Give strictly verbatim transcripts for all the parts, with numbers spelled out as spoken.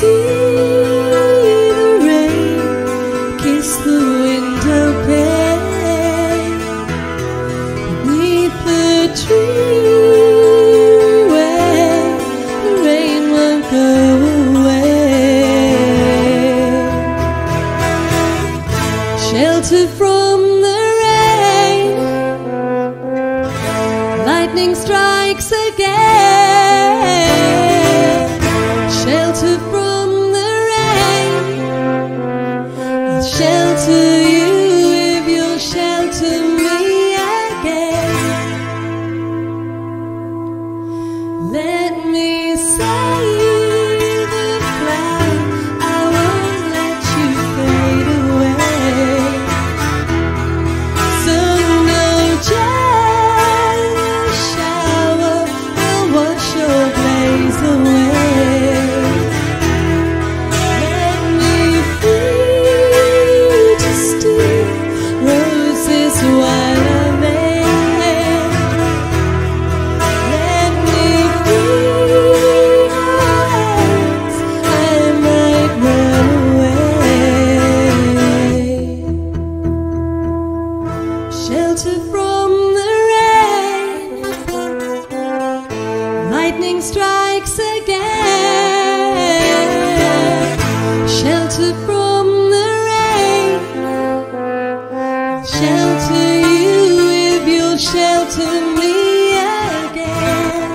Shelter from the rain, lightning strikes again. Shelter from the rain, I'll shelter you if you'll shelter me again. Let me save the flower, I won't let you fade away. Sun or jealous shower will wash your blaze away. Let me free to steal roses while I'm there. Let me free your hands, I might run away. Shelter from the rain, lightning strikes again. Shelter from the rain, shelter you if you'll shelter me again.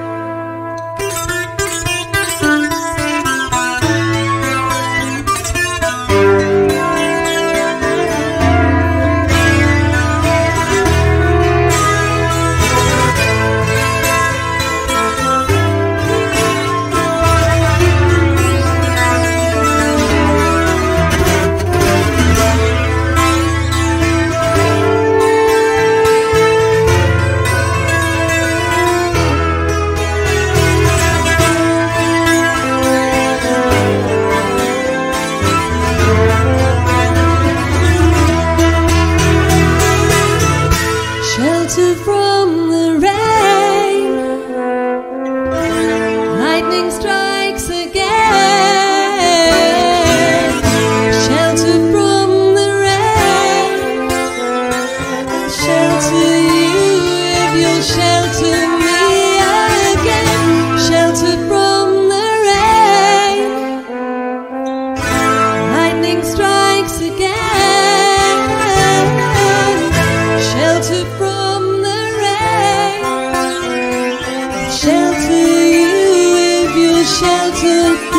Shelter from the rain, lightning strikes again. Shelter from the rain, shelter you if you'll shelter me again. Shelter from the rain, lightning strikes again. Shelter from the rain, shelter you if you'll shelter